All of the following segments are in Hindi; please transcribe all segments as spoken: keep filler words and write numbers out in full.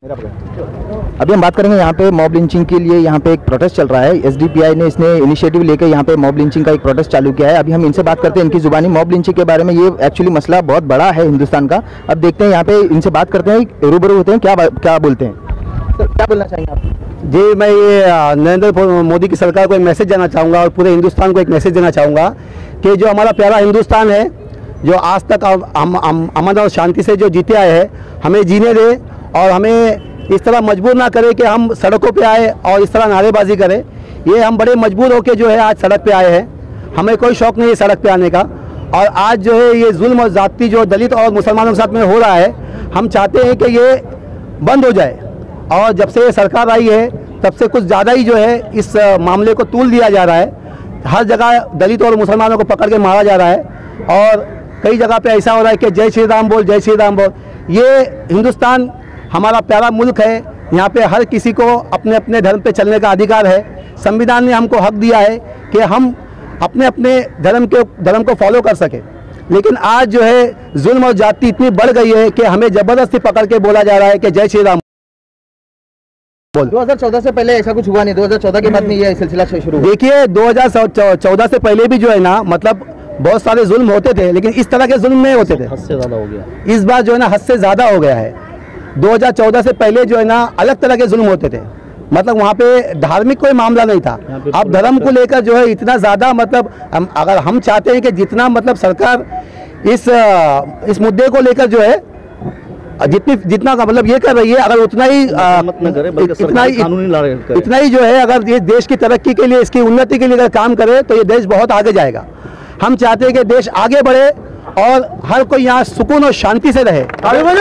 अभी हम बात करेंगे यहाँ पे मॉब लिंचिंग के लिए। यहाँ पे एक प्रोटेस्ट चल रहा है, एसडीपीआई ने इसने इनिशिएटिव लेकर यहाँ पे मॉब लिंचिंग का एक प्रोटेस्ट चालू किया है। अभी हम इनसे बात करते हैं इनकी जुबानी मॉब लिंचिंग के बारे में। ये एक्चुअली मसला बहुत बड़ा है हिंदुस्तान का। अब देखते हैं यहाँ पे इनसे बात करते हैं, रूबरू होते हैं, क्या क्या बोलते हैं। सर क्या बोलना चाहेंगे आप? जी, मैं ये नरेंद्र मोदी की सरकार को एक मैसेज देना चाहूँगा और पूरे हिंदुस्तान को एक मैसेज देना चाहूँगा कि जो हमारा प्यारा हिंदुस्तान है, जो आज तक हम अमन और शांति से जो जीते आए हैं, हमें जीने दे और हमें इस तरह मजबूर ना करे कि हम सड़कों पे आए और इस तरह नारेबाजी करें। ये हम बड़े मजबूर होकर जो है आज सड़क पे आए हैं। हमें कोई शौक़ नहीं है सड़क पे आने का। और आज जो है ये जुल्म और ज़्यादती जो दलित और मुसलमानों के साथ में हो रहा है, हम चाहते हैं कि ये बंद हो जाए। और जब से ये सरकार आई है तब से कुछ ज़्यादा ही जो है इस मामले को तूल दिया जा रहा है। हर जगह दलित और मुसलमानों को पकड़ के मारा जा रहा है और कई जगह पे ऐसा हो रहा है कि जय श्री राम बोल, जय श्री राम बोल। ये हिंदुस्तान हमारा प्यारा मुल्क है, यहाँ पे हर किसी को अपने अपने धर्म पे चलने का अधिकार है। संविधान ने हमको हक दिया है कि हम अपने अपने धर्म के धर्म को फॉलो कर सके। लेकिन आज जो है जुल्म और जाति इतनी बढ़ गई है कि हमें ज़बरदस्ती पकड़ के बोला जा रहा है कि जय श्री राम बोल। दो हज़ार चौदह से पहले ऐसा कुछ हुआ नहीं, दो हज़ार चौदह के बाद में ये सिलसिला शुरू हुआ। देखिए, दो हज़ार चौदह से पहले भी जो है ना, मतलब बहुत सारे जुल्म होते थे, लेकिन इस तरह के जुल्म नहीं होते थे। हद से ज़्यादा हो गया इस बार जो है ना हद से ज़्यादा हो गया है। दो हज़ार चौदह से पहले जो है ना अलग तरह के जुल्म होते थे, मतलब वहाँ पे धार्मिक कोई मामला नहीं था। अब धर्म को लेकर जो है इतना ज़्यादा, मतलब हम अगर हम चाहते हैं कि जितना मतलब सरकार इस इस मुद्दे को लेकर जो है जितनी जितना का मतलब ये कर रही है, अगर उतना ही इतना ही इतना ही जो है अगर ये देश की तरक्की के लिए, इसकी उन्नति के लिए अगर काम करे तो ये देश बहुत आगे जाएगा। हम चाहते हैं कि देश आगे बढ़े और हर कोई यहाँ सुकून और शांति से रहे।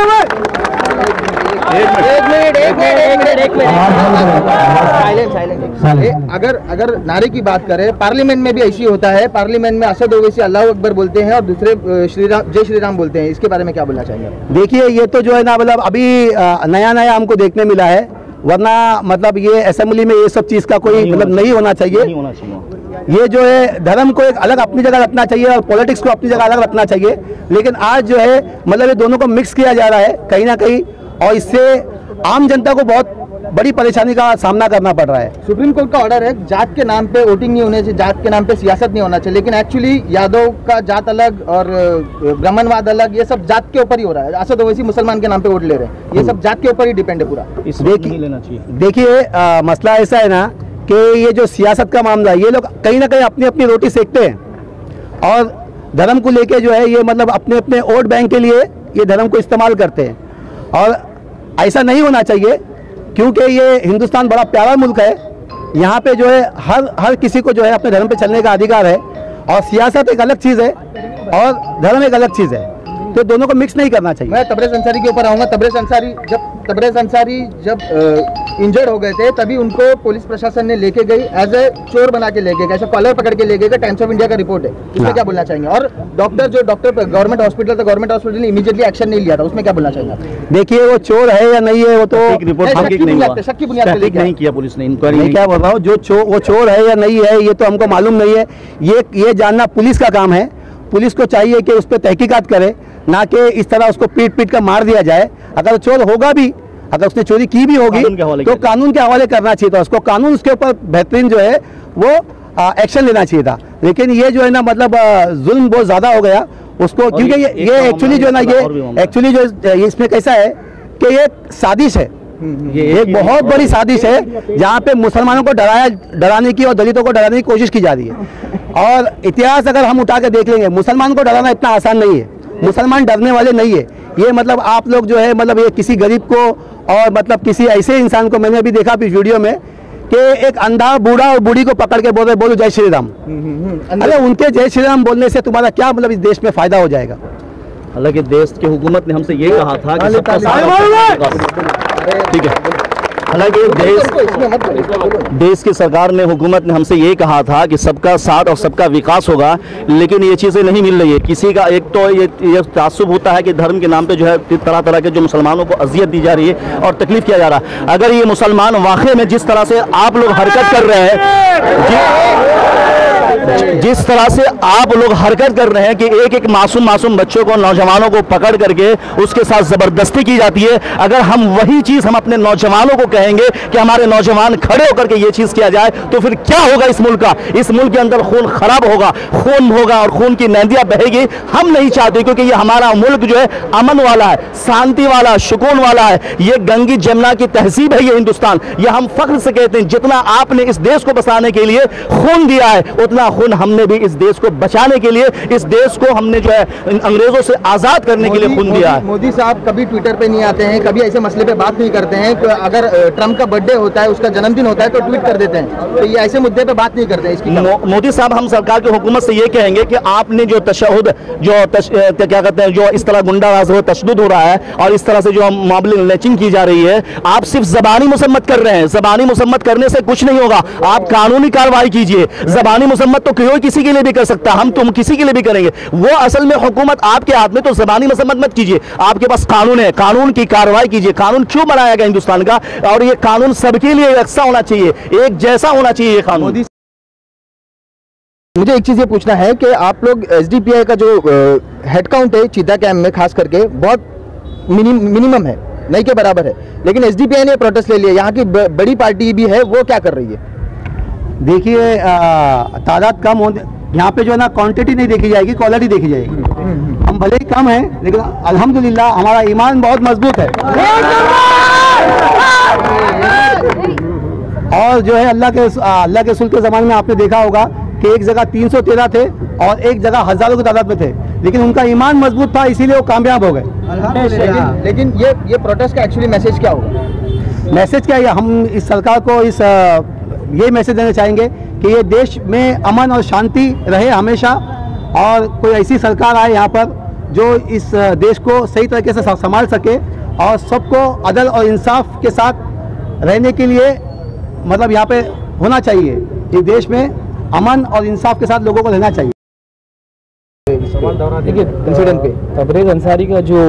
अगर अगर नारे की बात करें, पार्लियामेंट में भी ऐसी होता है। पार्लियामेंट में असद ओवैसी अल्लाह अकबर बोलते हैं और दूसरे श्री राम जय श्री राम बोलते हैं। इसके बारे में क्या बोलना चाहेंगे? देखिए, ये तो जो है ना मतलब अभी नया नया हमको देखने मिला है, वरना मतलब ये असेंबली में ये सब चीज़ का कोई मतलब नहीं होना चाहिए। नहीं होना चाहिए। ये जो है धर्म को एक अलग अपनी जगह रखना चाहिए और पॉलिटिक्स को अपनी जगह अलग रखना चाहिए। लेकिन आज जो है मतलब ये दोनों को मिक्स किया जा रहा है कहीं ना कहीं, और इससे आम जनता को बहुत बड़ी परेशानी का सामना करना पड़ रहा है। सुप्रीम कोर्ट का ऑर्डर है जात के नाम पे वोटिंग नहीं होने चाहिए, जात के नाम पे सियासत नहीं होना चाहिए, लेकिन एक्चुअली यादव का जात अलग और ब्राह्मणवाद अलग, ये सब जात के ऊपर ही हो रहा है। असद ओवैसी मुसलमान के नाम पे वोट ले रहे हैं, ये सब जात के ऊपर ही डिपेंड है पूरा। देखिए, मसला ऐसा है ना कि ये जो सियासत का मामला है, ये लोग कहीं ना कहीं अपनी अपनी रोटी सेकते हैं और धर्म को लेके जो है ये मतलब अपने अपने वोट बैंक के लिए ये धर्म को इस्तेमाल करते हैं। और ऐसा नहीं होना चाहिए, क्योंकि ये हिंदुस्तान बड़ा प्यारा मुल्क है। यहाँ पे जो है हर हर किसी को जो है अपने धर्म पे चलने का अधिकार है, और सियासत एक अलग चीज़ है और धर्म एक अलग चीज़ है, तो दोनों को मिक्स नहीं करना चाहिए। मैं तबरेज़ अंसारी के ऊपर आऊँगा। तबरेज़ अंसारी जब तबरेज़ अंसारी जब इंजर्ड हो गए थे, तभी उनको पुलिस प्रशासन ने लेके गई, एज ए चोर बना के लेके गए, ऐसा कॉलर पकड़ के ले गए। टाइम्स ऑफ इंडिया का रिपोर्ट है, उसमें क्या बोलना चाहेंगे? और डॉक्टर जो डॉक्टर गवर्नमेंट हॉस्पिटल था, गवर्नमेंट हॉस्पिटल ने इमीडिएटली एक्शन नहीं लिया था, उसमें क्या बोलना चाहेंगे आप? देखिए, वो चोर है या नहीं है वो तो शक की बुनियाद पे नहीं किया पुलिस ने इंक्वायरी। मैं क्या बोल रहा हूँ, जो चोर वो चोर है या नहीं है ये तो हमको मालूम नहीं है। ये ये जानना पुलिस का काम है। पुलिस को चाहिए कि उस पर तहकीकात करे, ना कि इस तरह उसको पीट पीट कर मार दिया जाए। अगर चोर होगा भी, अगर उसने चोरी की भी होगी तो कानून के हवाले करना चाहिए था उसको। कानून उसके ऊपर बेहतरीन जो है वो एक्शन लेना चाहिए था। लेकिन ये जो है ना मतलब जुल्म बहुत ज़्यादा हो गया उसको, क्योंकि ये ये एक्चुअली जो है ना ये एक्चुअली जो इसमें कैसा है कि ये साजिश है, ये एक बहुत बड़ी साजिश है जहाँ पे मुसलमानों को डराया डराने की और दलितों को डराने की कोशिश की जा रही है। और इतिहास अगर हम उठा के देख लेंगे, मुसलमान को डराना इतना आसान नहीं है। मुसलमान डरने वाले नहीं है। ये मतलब आप लोग जो है मतलब ये किसी गरीब को और मतलब किसी ऐसे इंसान को, मैंने अभी देखा इस वीडियो में कि एक अंधा बूढ़ा और बूढ़ी को पकड़ के बोल रहे बोलो जय श्री राम। अरे उनके जय श्री राम बोलने से तुम्हारा क्या मतलब इस देश में फायदा हो जाएगा? हालांकि देश की हुकूमत ने हमसे ये कहा था कि सबका साथ, ठीक है, हालांकि देश देश की सरकार ने, हुकूमत ने हमसे ये कहा था कि सबका साथ और सबका विकास होगा, लेकिन ये चीज़ें नहीं मिल रही है। किसी का एक तो ये ये तासुब होता है कि धर्म के नाम पे जो है तरह तरह के जो मुसलमानों को अजियत दी जा रही है और तकलीफ किया जा रहा है। अगर ये मुसलमान वाकई में जिस तरह से आप लोग हरकत कर रहे हैं, जिस तरह से आप लोग हरकत कर रहे हैं कि एक एक मासूम मासूम बच्चों को, नौजवानों को पकड़ करके उसके साथ जबरदस्ती की जाती है, अगर हम वही चीज हम अपने नौजवानों को कहेंगे कि हमारे नौजवान खड़े होकर के ये चीज किया जाए, तो फिर क्या होगा इस मुल्क का? इस मुल्क के अंदर खून खराब होगा, खून होगा और खून की नदियां बहेगी। हम नहीं चाहते, क्योंकि ये हमारा मुल्क जो है अमन वाला है, शांति वाला, सुकून वाला है। ये गंगी जमुना की तहजीब है ये हिंदुस्तान। ये हम फख्र से कहते हैं, जितना आपने इस देश को बसाने के लिए खून दिया है, उतना खून हमने भी इस देश को बचाने के लिए, इस देश को हमने जो है अंग्रेजों से आजाद करने के लिए खून दिया है। मोदी साहब कभी ट्विटर पे नहीं आते हैं, कभी ऐसे मसले पे बात नहीं करते हैं। अगर ट्रम्प का बर्थडे होता है, उसका जन्मदिन होता है तो ट्वीट कर देते हैं, तो ये ऐसे मुद्दे पे बात नहीं करते हैं। इसकी मोदी साहब, हम सरकार की हुकूमत से ये कहेंगे कि आपने जो तशहुद, जो तश, क्या कहते हैं, जो इस तरह गुंडाराज हो, तशद्दुद हो रहा है और इस तरह से जो मामले लेचिंग की जा रही है, आप सिर्फ जबानी मुसम्मत कर रहे हैं। जबानी मुसम्मत करने से कुछ नहीं होगा, आप कानूनी कार्रवाई कीजिए। जबानी मुसम्मत तो कोई किसी के लिए भी कर सकता है, हम तुम किसी के लिए भी करेंगे। वो असल में हुकूमत आपके हाथ में, तो जबानी मुसम्मत मत कीजिए। आपके पास कानून है, कानून की कार्रवाई कीजिए। कानून क्यों बनाया गया हिंदुस्तान का? और ये कानून सबके लिए यकसा होना चाहिए, एक जैसा होना चाहिए ये कानून। मुझे एक चीज ये पूछना है कि आप लोग एसडीपीआई का जो हेड काउंट है चीता कैंप में खास करके बहुत मिनिम, मिनिमम है, नहीं के बराबर है, लेकिन एसडीपीआई ने प्रोटेस्ट ले लिया। यहाँ की ब, बड़ी पार्टी भी है, वो क्या कर रही है? देखिए, तादाद कम होने, यहाँ पे जो है ना क्वांटिटी नहीं देखी जाएगी, क्वालिटी देखी जाएगी। हम भले ही कम हैं, लेकिन अल्हम्दुलिल्लाह हमारा ईमान बहुत मजबूत है। और जो है अल्लाह के अल्लाह के रसूल के ज़माने में आपने देखा होगा कि एक जगह तीन सौ तेरह थे और एक जगह हजारों की तादाद में थे, लेकिन उनका ईमान मजबूत था, इसीलिए वो कामयाब हो गए। लेकिन, लेकिन ये ये प्रोटेस्ट का एक्चुअली मैसेज क्या होगा? मैसेज क्या है? हम इस सरकार को इस ये मैसेज देना चाहेंगे कि ये देश में अमन और शांति रहे हमेशा, और कोई ऐसी सरकार आए यहाँ पर जो इस देश को सही तरीके से संभाल सके और सबको अदल और इंसाफ के साथ रहने के लिए, मतलब यहाँ पे होना चाहिए। इस देश में अमन और इंसाफ के साथ लोगों को रहना चाहिए। देखिए, इंसिडेंट पे तबरेज़ अंसारी का जो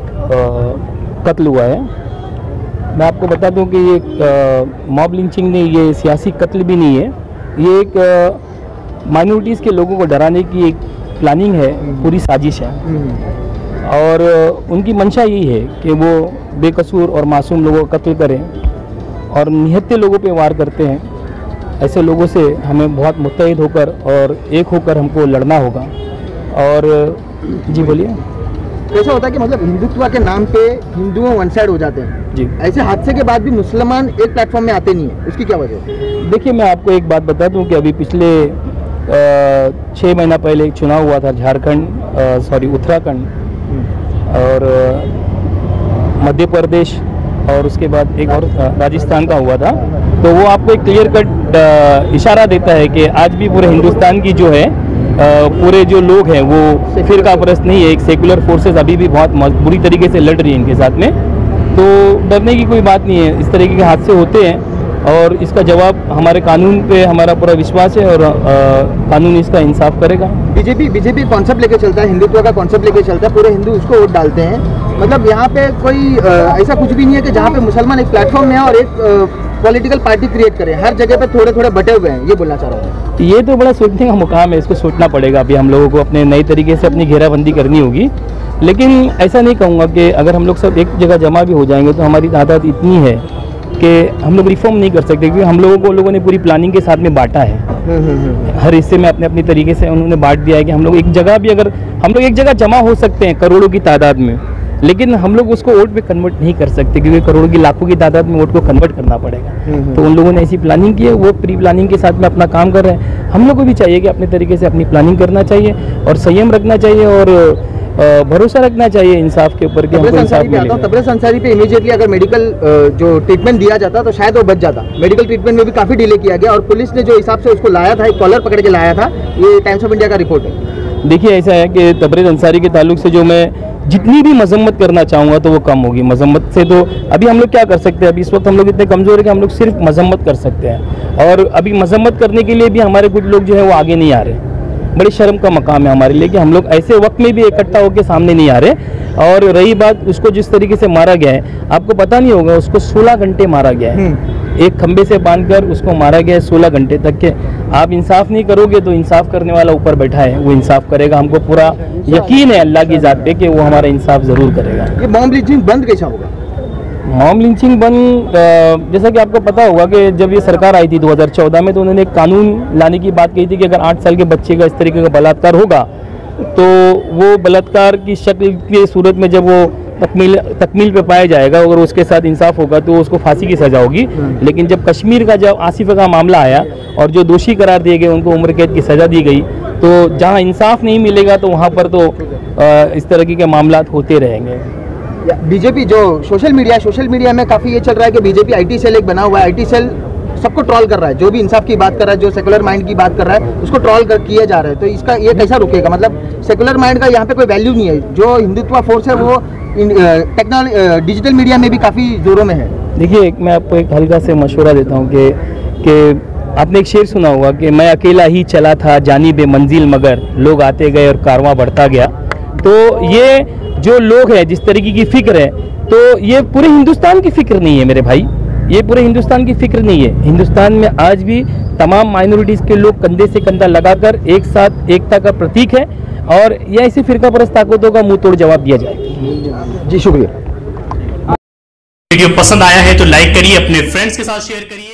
कत्ल हुआ है, मैं आपको बता दूं कि ये मॉब लिंचिंग नहीं, ये सियासी कत्ल भी नहीं है, ये एक माइनॉरिटीज़ के लोगों को डराने की एक प्लानिंग है, पूरी साजिश है। और उनकी मंशा यही है कि वो बेकसूर और मासूम लोगों को कत्ल करें और निहत्थे लोगों पे वार करते हैं। ऐसे लोगों से हमें बहुत मुत्तहिद होकर और एक होकर हमको लड़ना होगा। और जी बोलिए। ऐसा होता है कि मतलब हिंदुत्व के नाम पे हिंदुओं वन साइड हो जाते हैं जी। ऐसे हादसे के बाद भी मुसलमान एक प्लेटफॉर्म में आते नहीं है, उसकी क्या वजह है? देखिए, मैं आपको एक बात बता दूं कि अभी पिछले छः महीना पहले एक चुनाव हुआ था झारखंड, सॉरी उत्तराखंड और मध्य प्रदेश, और उसके बाद एक और राजस्थान का हुआ था। तो वो आपको एक क्लियर कट इशारा देता है कि आज भी पूरे हिंदुस्तान की जो है पूरे जो लोग हैं वो फिरका परस्त नहीं है, एक सेकुलर फोर्सेस अभी भी बहुत बुरी तरीके से लड़ रही हैं इनके साथ में। तो डरने की कोई बात नहीं है, इस तरीके के हादसे होते हैं और इसका जवाब हमारे कानून पे हमारा पूरा विश्वास है और आ, कानून इसका इंसाफ करेगा। बीजेपी बीजेपी कॉन्सेप्ट लेके चलता है, हिंदुत्व का कॉन्सेप्ट लेके चलता है, पूरे हिंदू उसको वोट डालते हैं। मतलब यहाँ पे कोई आ, ऐसा कुछ भी नहीं है कि जहाँ पे मुसलमान एक प्लेटफॉर्म में है और एक पॉलिटिकल पार्टी क्रिएट करें, हर जगह पे थोड़े थोड़े बटे हुए हैं, ये बोलना चाह रहा हूँ। ये तो बड़ा सोचने का मुकाम है, इसको सोचना पड़ेगा। अभी हम लोगों को अपने नई तरीके से अपनी घेराबंदी करनी होगी, लेकिन ऐसा नहीं कहूँगा कि अगर हम लोग सब एक जगह जमा भी हो जाएंगे तो हमारी तादाद इतनी है कि हम लोग रिफॉर्म नहीं कर सकते, क्योंकि हम लोगों को लोगों ने पूरी प्लानिंग के साथ में बांटा है। हर हिस्से में अपने अपनी तरीके से उन्होंने बांट दिया है कि हम लोग एक जगह भी, अगर हम लोग एक जगह जमा हो सकते हैं करोड़ों की तादाद में, लेकिन हम लोग उसको वोट पे कन्वर्ट नहीं कर सकते, क्योंकि करोड़ों की लाखों की तादाद में वोट को कन्वर्ट करना पड़ेगा। तो उन लोगों ने ऐसी प्लानिंग की है, वो प्री प्लानिंग के साथ में अपना काम कर रहे हैं। हम लोग को भी चाहिए कि अपने तरीके से अपनी प्लानिंग करना चाहिए और संयम रखना चाहिए और भरोसा रखना चाहिए इंसाफ के ऊपर कि हमको इंसाफ मिलेगा। तबरेज़ अंसारी पे इमीडिएटली अगर मेडिकल जो ट्रीटमेंट दिया जाता तो शायद वो बच जाता। मेडिकल ट्रीटमेंट में भी काफी डिले किया गया और पुलिस ने जो हिसाब से उसको लाया था, एक कॉलर पकड़ के लाया था, ये टाइम्स ऑफ इंडिया का रिपोर्ट है। देखिए, ऐसा है कि तबरेज़ अंसारी के ताल्लुक से जो मैं जितनी भी मजम्मत करना चाहूँगा तो वो कम होगी। मजम्मत से तो अभी हम लोग क्या कर सकते हैं, अभी इस वक्त हम लोग इतने कमज़ोर है कि हम लोग सिर्फ मजम्मत कर सकते हैं, और अभी मजम्मत करने के लिए भी हमारे कुछ लोग जो है वो आगे नहीं आ रहे। बड़ी शर्म का मकाम है हमारे लिए कि हम लोग ऐसे वक्त में भी इकट्ठा होकर सामने नहीं आ रहे। और रही बात उसको जिस तरीके से मारा गया है, आपको पता नहीं होगा, उसको सोलह घंटे मारा गया है। एक खंबे से बांधकर उसको मारा गया है सोलह घंटे तक के। आप इंसाफ नहीं करोगे तो इंसाफ करने वाला ऊपर बैठा है, वो इंसाफ करेगा। हमको पूरा यकीन है अल्लाह की ज़ात पे कि वो हमारा इंसाफ ज़रूर करेगा। ये मॉब लिंचिंग बंद कैसा होगा? मॉब लिंचिंग बंद, जैसा कि आपको पता होगा कि जब ये सरकार आई थी दो हज़ार चौदह में, तो उन्होंने एक कानून लाने की बात कही थी कि अगर आठ साल के बच्चे का इस तरीके का बलात्कार होगा तो वो बलात्कार की शक्ल की सूरत में जब वो तकमील तकमील पे पाया जाएगा और उसके साथ इंसाफ होगा तो उसको फांसी की सज़ा होगी। लेकिन जब कश्मीर का जब आसिफा का मामला आया और जो दोषी करार दिए गए उनको उम्र कैद की सज़ा दी गई, तो जहां इंसाफ नहीं मिलेगा तो वहां पर तो इस तरह के मामला होते रहेंगे। बीजेपी जो सोशल मीडिया सोशल मीडिया में काफ़ी ये चल रहा है कि बीजेपी आईटी सेल एक बना हुआ है, आईटी सेल सबको ट्रोल कर रहा है, जो भी इंसाफ की बात कर रहा है, जो सेकुलर माइंड की बात कर रहा है उसको ट्रोल कर किया जा रहा है। तो इसका ये कैसा रुकेगा? मतलब सेकुलर माइंड का यहाँ पे कोई वैल्यू नहीं है, जो हिंदुत्व फोर्स है वो टेक्नोलॉजी डिजिटल मीडिया में भी काफ़ी जोरों में है। देखिए, मैं आपको एक हल्का से मशवरा देता हूँ कि कि आपने एक शेर सुना होगा कि मैं अकेला ही चला था जानी बे मंजिल मगर लोग आते गए और कारवां बढ़ता गया। तो ये जो लोग हैं जिस तरीके की फिक्र है, तो ये पूरे हिंदुस्तान की फिक्र नहीं है मेरे भाई, ये पूरे हिंदुस्तान की फिक्र नहीं है। हिंदुस्तान में आज भी तमाम माइनॉरिटीज़ के लोग कंधे से कंधा लगाकर एक साथ एकता का प्रतीक है और ये ऐसी फिरका परस्त ताकतों का मुंह तोड़ जवाब दिया जाए। जी शुक्रिया। वीडियो पसंद आया है तो लाइक करिए, अपने फ्रेंड्स के साथ शेयर करिए।